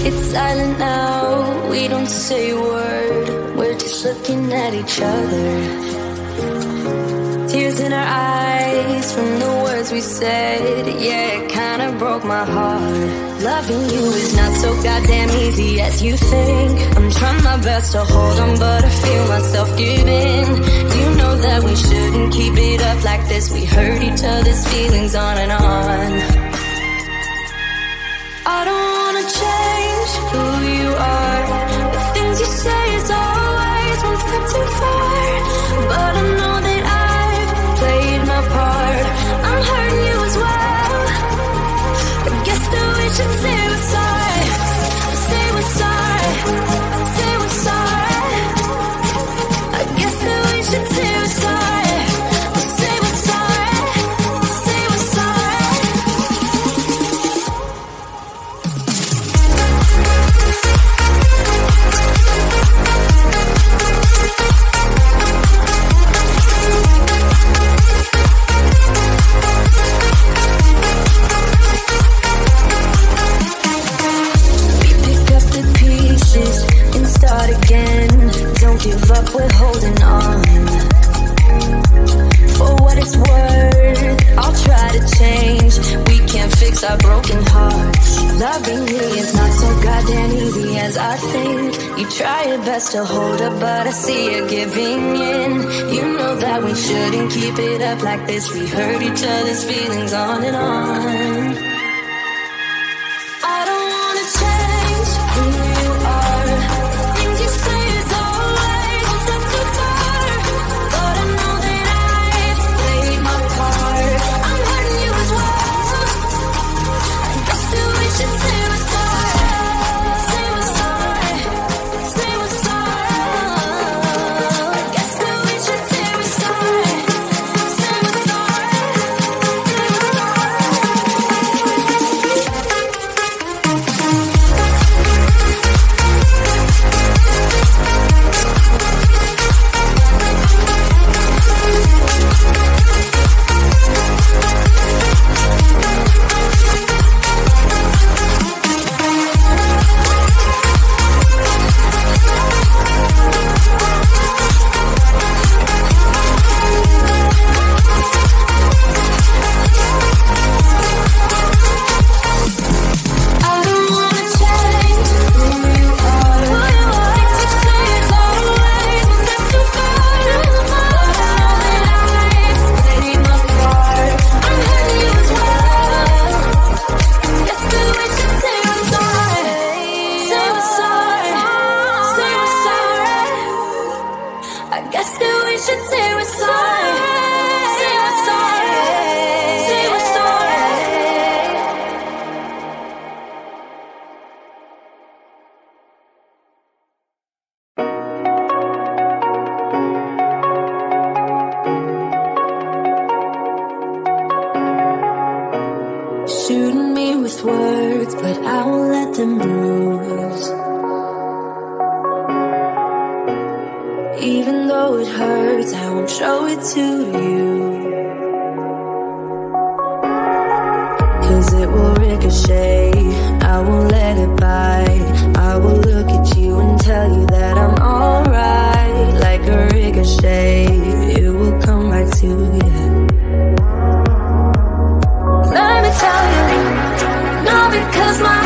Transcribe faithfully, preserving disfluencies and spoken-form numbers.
It's silent now, we don't say a word. We're just looking at each other. Tears in our eyes from the words we said. Yeah, it kinda broke my heart. Loving you is not so goddamn easy as you think. I'm trying my best to hold on, but I feel myself giving. You know that we shouldn't keep it up like this. We hurt each other's feelings on and on. I don't wanna change who you are. The things you say is always one step too far. But I know that I've played my part. I'm hurting you as well. I guess that we should say we're sorry. Say we're sorry. Say we're sorry. I guess that we should say we're sorry. Say we're sorry. Say we're sorry. Start again, don't give up, we're holding on. For what it's worth, I'll try to change. We can't fix our broken hearts. Loving me is not so goddamn easy as I think. You try your best to hold up, but I see you giving in. You know that we shouldn't keep it up like this. We hurt each other's feelings on and on. I don't wanna change who you are. You say it's always one step too far, but I know that I've played my part. I'm hurting you as well. I guess that we should say we're sorry. Say we're sorry. Say we're sorry. I guess that we should say we're sorry. Say we're shooting me with words, but I won't let them bruise. Even though it hurts, I won't show it to you. Cause it will ricochet, I won't let it bite. I will look at you and tell you that I'm alright. Like a ricochet, it will come back to you. Let me tell you, no, because my